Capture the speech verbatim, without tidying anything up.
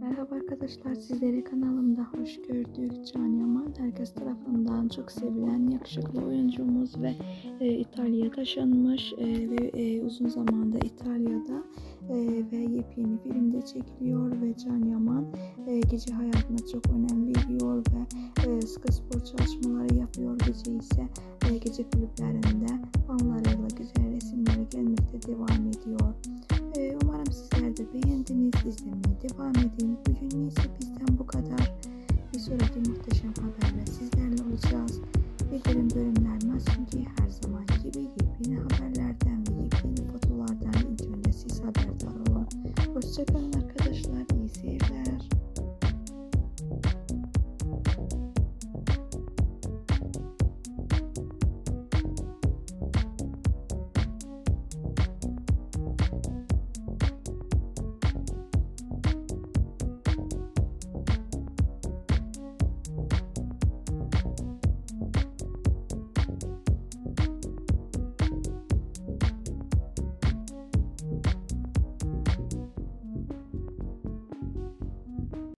Merhaba arkadaşlar, sizleri kanalımda hoş gördük. Can Yaman herkes tarafından çok sevilen yakışıklı oyuncumuz ve e, İtalya'ya taşınmış e, ve e, uzun zamanda İtalya'da e, ve yepyeni filmde çekiliyor ve Can Yaman e, gece hayatına çok önem veriyor ve e, sıkı spor çalışmaları yapıyor. Gece ise e, gece kulüplerinde fanlarıyla güzel resimleri gelmekte devam ediyor. Umarım sizler de beğendiniz. İzlemeye devam edin. Bugün ise